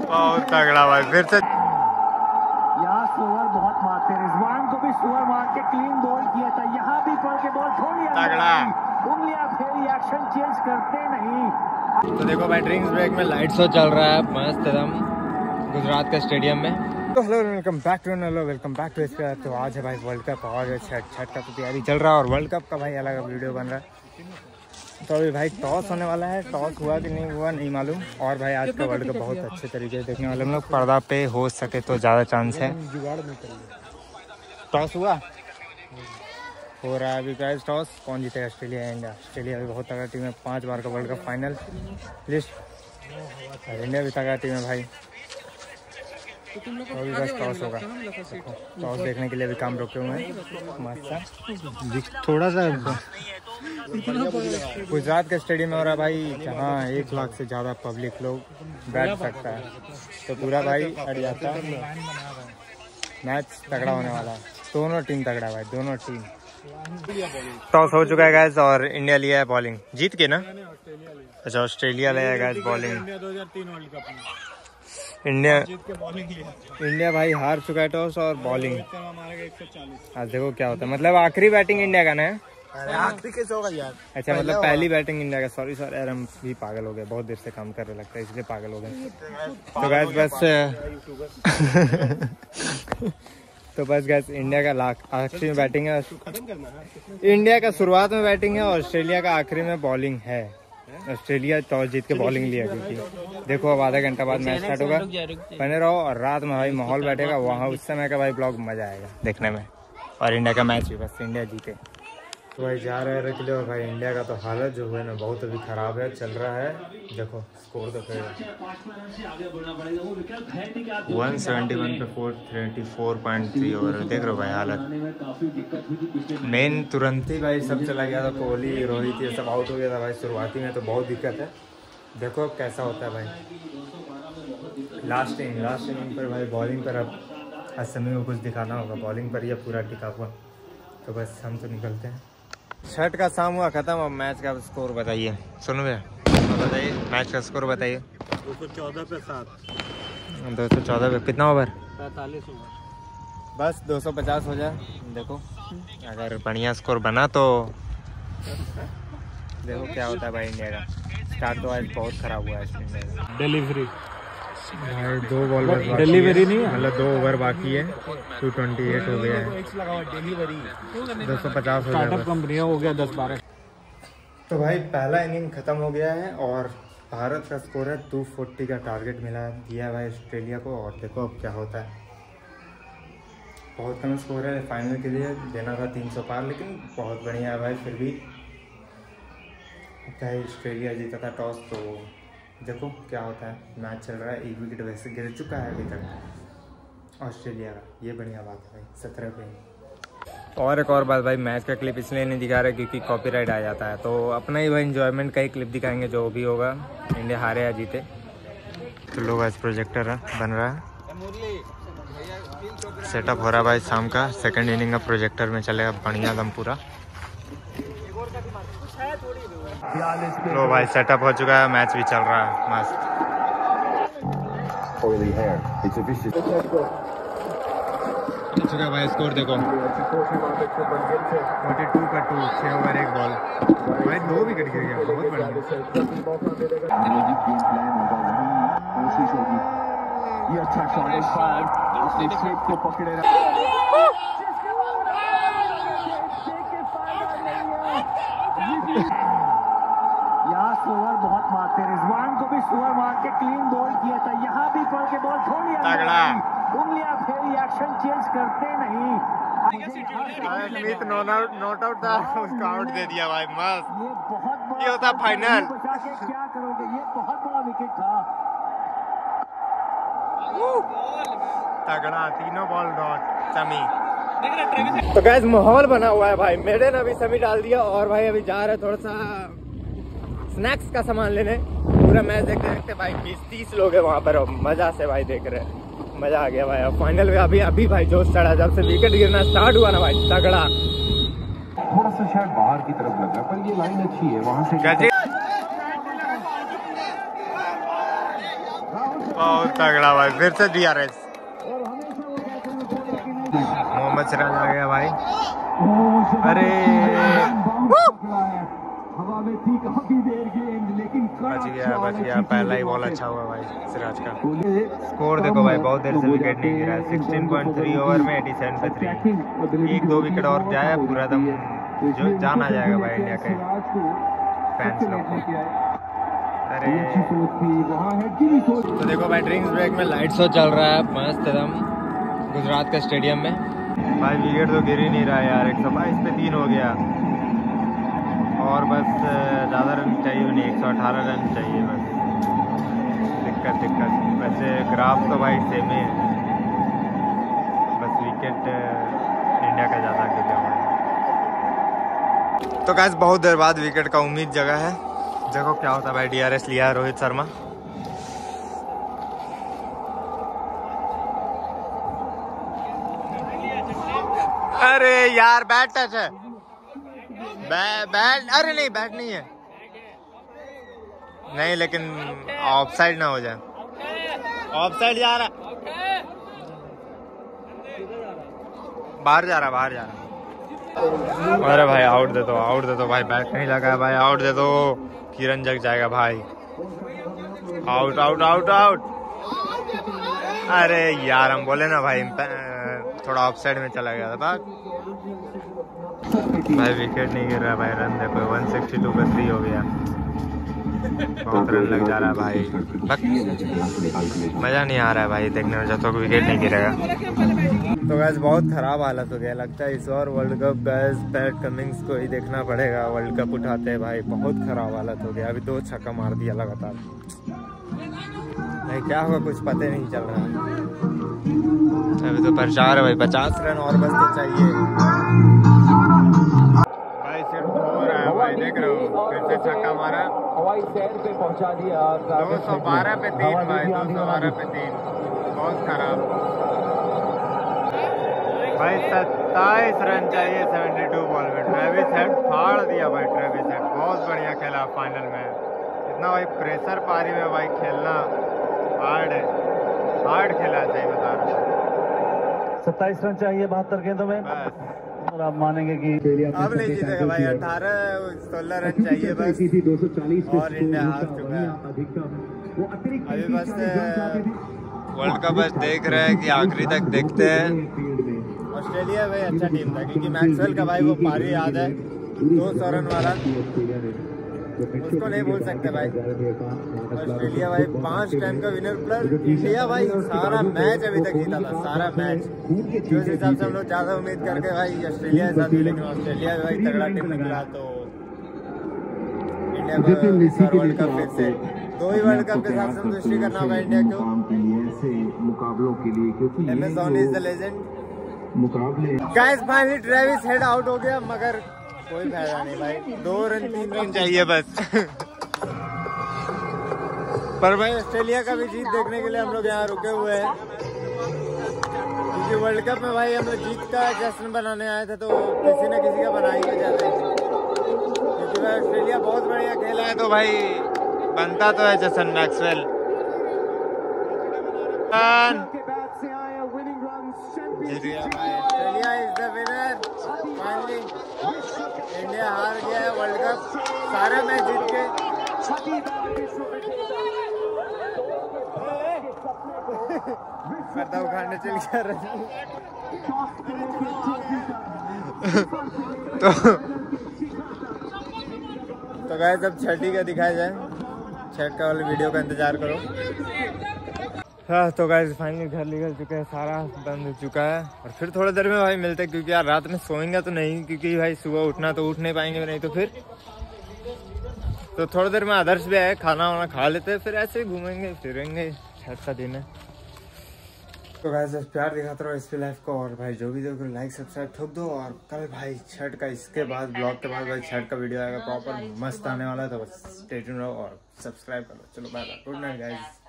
बहुत तगड़ा भाई। फिर से यहाँ सुअर बहुत मारते, रिजवान को भी सुअर मार के क्लीन बॉल किया था। यहाँ भी पड़ के बॉल थोड़ी तगड़ा, उंगलियां फेरी, एक्शन चेंज करते नहीं। तो देखो भाई ड्रिंक्स ब्रेक में लाइट शो चल रहा है मस्त एकदम गुजरात के स्टेडियम में। तो हेलो वेलकम बैक टू इसका। तो आज है भाई वर्ल्ड कप और छठ का तो तैयारी चल रहा है और वर्ल्ड कप का भाई अलग वीडियो बन रहा है। तो अभी भाई टॉस होने वाला है, टॉस हुआ कि नहीं हुआ नहीं मालूम। और भाई आज का वर्ल्ड कप बहुत अच्छे तरीके से देखने वाले हम लोग, पर्दा पे हो सके तो ज़्यादा चांस है। टॉस हुआ हो रहा है अभी गाइस टॉस। कौन जीतेगा, ऑस्ट्रेलिया या इंडिया? ऑस्ट्रेलिया भी बहुत तगड़ा टीम है, 5 बार का world cup final list. India भी तगड़ा टीम है भाई। तो अभी बस टॉस होगा, टॉस देखने के लिए भी काम रोके हुए हैं। मस्त थोड़ा सा गुजरात के स्टेडियम में हो रहा है भाई, जहाँ 1 लाख से ज़्यादा पब्लिक लोग बैठ सकता है। तो पूरा भाई अड़ जाता है। मैच तगड़ा होने वाला है, दोनों टीम तगड़ा भाई, दोनों टीम। टॉस हो चुका है गाइस और इंडिया लिया है बॉलिंग, जीत के ना। अच्छा ऑस्ट्रेलिया लिया है गाइस बॉलिंग। 2003 वर्ल्ड कप में इंडिया भाई हार चुका है टॉस और बॉलिंग। 140। आज देखो क्या होता है, मतलब आखिरी बैटिंग इंडिया का ना है। आखिरी कैसे होगा यार? अच्छा मतलब पहली बैटिंग इंडिया का। सॉरी सर यार, हम भी पागल हो गए, बहुत देर से काम कर रहे लगता है इसलिए पागल हो गए। तो गाइस बस इंडिया का आखिरी में बैटिंग है। इंडिया का शुरुआत में बैटिंग है, ऑस्ट्रेलिया का आखिरी में बॉलिंग है। ऑस्ट्रेलिया टॉस जीत के बॉलिंग लिया, क्योंकि देखो अब आधा घंटा बाद मैच स्टार्ट होगा। बने रहो और रात में भाई माहौल बैठेगा वहाँ, उस समय का भाई ब्लॉग मजा आएगा देखने में। और इंडिया का मैच भी बस इंडिया जीते तो भाई जा रहे हैं के लिए। और भाई इंडिया का तो हालत जो है ना बहुत अभी खराब है, चल रहा है। देखो स्कोर तो 171 पे 434.3 ओवर में। देख रहे हो भाई हालत। मेन तुरंत ही भाई सब चला गया था, कोहली रोहित ये सब आउट हो गया था भाई शुरुआती में, तो बहुत दिक्कत है। देखो अब कैसा होता है भाई। लास्ट इनिंग पर भाई बॉलिंग पर अब असमी को कुछ दिखाना होगा, बॉलिंग पर यह पूरा टिका हुआ। तो बस हम तो निकलते हैं। छठ का शाम हुआ खत्म, अब मैच का स्कोर बताइए। सुनो भैया बताइए मैच का स्कोर बताइए। 214 पे 7। 214 पे कितना ओवर? 45 ओवर। बस 250 हो जाए। देखो अगर बढ़िया स्कोर बना तो देखो क्या होता है भाई। इंडिया का स्टार्ट तो आज बहुत खराब हुआ है इंडिया का। डिलीवरी भाई 2 बॉल डिलीवरी नहीं है, मतलब 2 ओवर बाकी है। 228 हो गया है, 250 हो गया। कंपनियां हो गया 10-12। तो भाई पहला इनिंग खत्म हो गया है और भारत का स्कोर है 240 का टारगेट दिया है भाई ऑस्ट्रेलिया को। और देखो अब क्या होता है। बहुत कम स्कोर है, फाइनल के लिए देना था 300 पार, लेकिन बहुत बढ़िया है भाई। फिर भी चाहे ऑस्ट्रेलिया जीता था टॉस, तो देखो क्या होता है। मैच चल रहा है, 1 विकेट वैसे गिर चुका है अभी तक ऑस्ट्रेलिया का, ये बढ़िया बात है भाई। 17 पे। और एक और बात भाई, मैच का क्लिप इसलिए नहीं दिखा रहे क्योंकि कॉपीराइट आ जाता है। तो अपना ही भाई इंजॉयमेंट का ही क्लिप दिखाएंगे, जो भी होगा, इंडिया हारे या जीते। तो लोग आज प्रोजेक्टर बन रहा है, सेटअप हो रहा है भाई शाम का। सेकंड इनिंग का प्रोजेक्टर में चलेगा बढ़िया दम पूरा। लो भाई सेटअप हो चुका है, मैच भी चल रहा है मस्त। चुका भाई स्कोर देखो 42 का 2, 6 ओवर 1 बॉल भाई, 2 विकेट गिर गया, बहुत बढ़िया। यहाँ सुअर बहुत मारते, रिजवान को भी सुअर मार के क्लीन बॉल किया था। यहाँ भी पड़ के बॉल थोड़ी तगड़ा, उंगलियां फेरी, एक्शन चेंज करते नहीं। अमित नॉट आउट था, उसको आउट दे दिया भाई मस्त। ये बहुत बड़ा, ये होता फाइनल। बचा के क्या करोगे, ये बहुत बड़ा विकेट था। तगड़ा, तीनों बॉल डॉट समी। तो गाइस माहौल बना हुआ है भाई, मेरे ने अभी समी डाल दिया और भाई अभी जा रहे थोड़ा सा स्नैक्स का सामान लेने। पूरा मैच देखते देखते भाई 20-30 लोग हैं वहाँ पर, मजा से भाई देख रहे हैं, मजा आ गया भाई। अब फाइनल में अभी भाई जोश चढ़ा, जब से विकेट गिरना स्टार्ट हुआ ना भाई तगड़ा। थोड़ा सा शायद बाहर की तरफ लग रहा है, पर ये लाइन अच्छी है वहाँ से। बहुत तगड़ा भाई, फिर से DRS। मोहम्मद सिराज आ गया भाई। अरे बच गया, पहला ही बॉल अच्छा हुआ भाई सिराज का। स्कोर देखो भाई, बहुत देर से विकेट नहीं गिरा है। 16.3 ओवर में 87 पे 3। 1-2 विकेट और जाए पूरा दम जो जान आ जाएगा भाई इंडिया के फैंस लोग को। अरे तो देखो भाई, ड्रिंक्स ब्रेक में लाइट शो चल रहा है मस्त एकदम गुजरात के स्टेडियम में। भाई विकेट तो गिर ही नहीं रहा यार। 122 पे 3 हो गया और बस ज़्यादा रन चाहिए नहीं, 118 रन चाहिए बस। दिक्कत वैसे ग्राफ तो भाई सेम ही है, बस विकेट इंडिया का ज़्यादा गिर गया। तो गाइस बहुत देर बाद विकेट का उम्मीद जगह है। देखो क्या होता है भाई। DRS लिया है रोहित शर्मा। अरे यार बैट टच है। बैट अरे नहीं, बैट नहीं है नहीं, लेकिन ऑफ साइड ना हो जाए। ऑफ साइड जा रहा, बाहर जा रहा। अरे भाई आउट दे दो भाई, बैट नहीं लगा है भाई, आउट दे दो। किरण जग जाएगा भाई। आउट। अरे यार हम बोले ना भाई, थोड़ा ऑफ साइड में चला गया था भाई। विकेट नहीं गिर रहा भाई। रन देखो 162 पे 3 हो गया। बहुत रन लग जा रहा है भाई। मजा नहीं आ रहा है भाई देखने में जब तक विकेट नहीं गिरेगा। तो गैस बहुत खराब हालत हो गया लगता है इस बार world cup. Guys Pat Cummins को ही देखना पड़ेगा, वर्ल्ड कप उठाते हैं भाई। बहुत खराब हालत हो गया। अभी 2 छक्का मार दिया लगातार। नहीं क्या होगा कुछ पता नहीं चल रहा है। अभी तो प्रचार है भाई, 50 रन और बस तो चाहिए भाई। सिर्फ हो रहा है भाई, देख रहे हो फिर से छक्का मारा। हवाई शहर पे पहुंचा दिया। 212 पे 3 भाई, 212 पे 3। बहुत खराब भाई। 27 रन चाहिए 72 बॉल में। ट्रेविस हेड फाड़ दिया भाई। ट्रेविस हेड बहुत बढ़िया खेला फाइनल में। इतना भाई प्रेशर पारी में भाई खेलना हार्ड है, हार्ड खेला सही बता रहा हूँ। 27 रन चाहिए 72 गेंदों में। और आप मानेंगे कि अब नहीं जीतेगा भाई। 18-16 रन चाहिए बस 240 और इंडिया हार चुका है। अभी बस वर्ल्ड कप बस देख रहे हैं कि आखिरी तक देखते हैं। ऑस्ट्रेलिया भाई अच्छा टीम था क्योंकि मैक्सवेल का भाई वो पारी याद है 200 रन वाला, उसको नहीं भूल सकते भाई। ऑस्ट्रेलिया भाई 5 टाइम का विनर प्लस इंडिया भाई सारा मैच अभी तक जीता था, सारा मैच। जिस हिसाब से हम लोग ज्यादा उम्मीद करके भाई ऑस्ट्रेलिया के साथ, लेकिन ऑस्ट्रेलिया भाई तगड़ा टीम निकला तो इंडिया को वर्ल्ड कप फिर से 2 ही वर्ल्ड कप के साथ संतुष्टि करना होगा इंडिया को। मुकाबलों के लिए क्योंकि MS Dhoni is the legend. Guys finally Travis Head out हो गया, मगर कोई फायदा नहीं भाई। 2 रन 3 रन चाहिए बस। पर भाई ऑस्ट्रेलिया का भी जीत देखने के लिए हम लोग यहाँ रुके हुए हैं क्योंकि वर्ल्ड कप में भाई हम लोग जीत का जश्न बनाने आए थे, तो किसी न किसी का बना ही हो जाता है क्योंकि भाई ऑस्ट्रेलिया बहुत बढ़िया खेला है, तो भाई बनता तो है जश्न। मैक्सवेल जीत गया भाई। Australia is the winner finally. India हार गया है वर्ल्ड कप, सारे मैच जीत के। पर्दा उखाड़ने चल गया तो गाइस अब छठी का दिखाया जाए, छठ का वाले वीडियो का इंतजार करो। हाँ तो गाइस फाइनली घर निकल चुके हैं, सारा बंद हो चुका है। और फिर थोड़ी देर में भाई मिलते हैं क्योंकि यार रात में सोएंगे तो नहीं, क्योंकि भाई सुबह उठना तो उठ नहीं पाएंगे, नहीं तो फिर तो थोड़ी देर में आदर्श भी आए, खाना वाना खा लेते हैं, फिर ऐसे ही घूमेंगे फिरेंगे। छठ का दिन है तो गाइस प्यार दिखाते रहो इस लाइफ को। और भाई जो भी देखो लाइक सब्सक्राइब ठोक दो। और कल भाई छठ का, इसके बाद ब्लॉग के बाद भाई छठ का वीडियो आएगा, प्रॉपर मस्त आने वाला है, तो बस स्टे ट्यून्ड रहो और सब्सक्राइब करो। चलो bye bye, good night guys.